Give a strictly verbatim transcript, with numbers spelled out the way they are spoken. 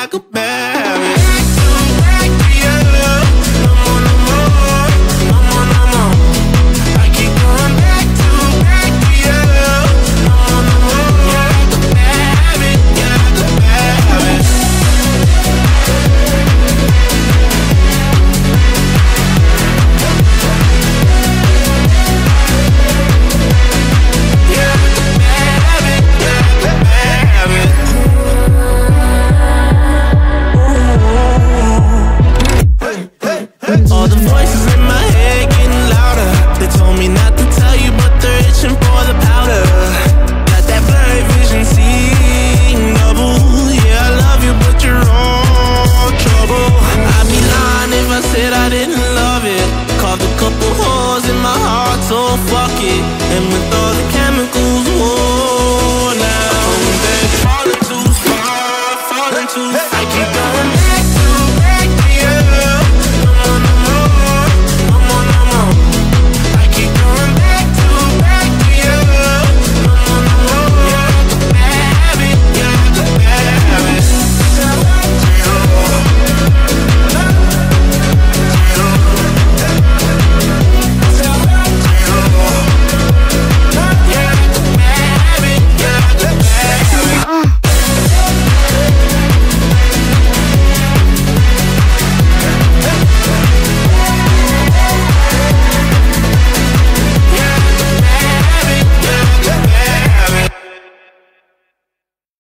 like a bad habit. Back to you. No more, no more, no more, no more. I keep going back to, back to you. No more, no more. You're like a bad habit. You're like a bad habit. All the voices in my head getting louder. They told me not to tell you, but they're itching for the powder. Got that blurry vision, seeing double. Yeah, I love you, but you're all trouble. I'd be lying if I said I didn't love it. Carved a couple holes in my heart, so fuck it. And with all the chemicals, whoa, now I'm back, falling too far, falling too far. I keep going back.